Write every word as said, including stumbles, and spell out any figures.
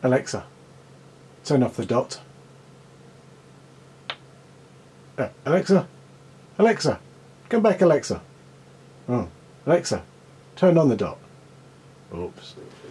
Alexa, turn off the dot. Uh, Alexa, Alexa, come back, Alexa. Oh, Alexa, turn on the dot. Oops.